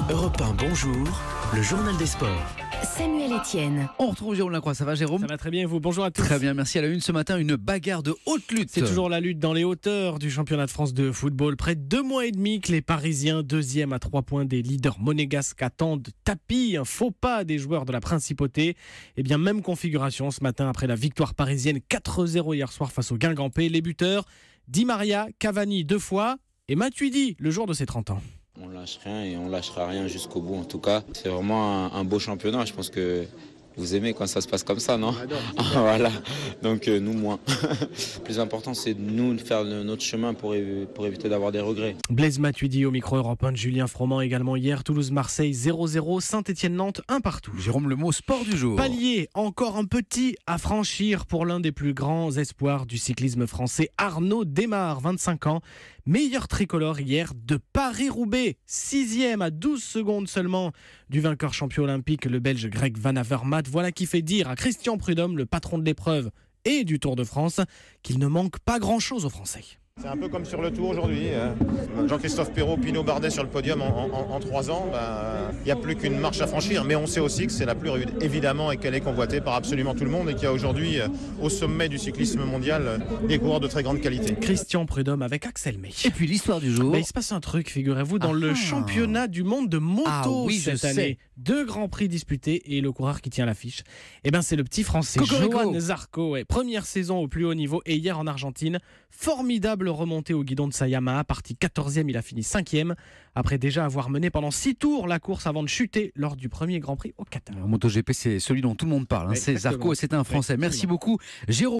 Europe 1, bonjour, le journal des sports. Samuel Etienne. On retrouve Jérôme Lacroix, ça va Jérôme? Ça va très bien et vous? Bonjour à tous. Très bien, merci. À la une ce matin, une bagarre de haute lutte. C'est toujours la lutte dans les hauteurs du championnat de France de football. Près de 2 mois et demi que les Parisiens, deuxième à 3 points des leaders monégasques, attendent tapis, un faux pas des joueurs de la Principauté. Et bien même configuration ce matin après la victoire parisienne 4-0 hier soir face au Guingampais. Les buteurs, Di Maria, Cavani 2 fois et Matuidi le jour de ses 30 ans. On lâche rien et on lâchera rien jusqu'au bout en tout cas. C'est vraiment un beau championnat, je pense que vous aimez quand ça se passe comme ça, non? Voilà, donc nous moins. Le plus important c'est de nous de faire notre chemin pour éviter d'avoir des regrets. Blaise Matuidi au micro Europe 1 de Julien Froment également hier. Toulouse-Marseille 0-0, Saint-Étienne-Nantes 1 partout. Jérôme, le mot sport du jour. Palier, encore un petit à franchir pour l'un des plus grands espoirs du cyclisme français, Arnaud Démare, 25 ans. Meilleur tricolore hier de Paris-Roubaix, 6e à 12 secondes seulement du vainqueur champion olympique, le Belge Greg Van Avermaet. Voilà qui fait dire à Christian Prudhomme, le patron de l'épreuve et du Tour de France, qu'il ne manque pas grand-chose aux Français. C'est un peu comme sur le Tour aujourd'hui. Jean-Christophe Perrault, Pinot Bardet sur le podium en 3 ans. Il n'y a plus qu'une marche à franchir, mais on sait aussi que c'est la plus rude, évidemment, et qu'elle est convoitée par absolument tout le monde et qu'il y a aujourd'hui, au sommet du cyclisme mondial, des coureurs de très grande qualité. Christian Prudhomme avec Axel May. Et puis l'histoire du jour. Il se passe un truc, figurez-vous, dans le championnat du monde de moto cette année. 2 grands prix disputés et le coureur qui tient l'affiche, c'est le petit français Johan Zarco. Première saison au plus haut niveau et hier en Argentine, formidable remontée au guidon de sa Yamaha, parti 14e, il a fini 5e après déjà avoir mené pendant 6 tours la course avant de chuter lors du premier Grand Prix au Qatar. MotoGP, c'est celui dont tout le monde parle, c'est Zarco et c'est un Français. Merci beaucoup Jérôme.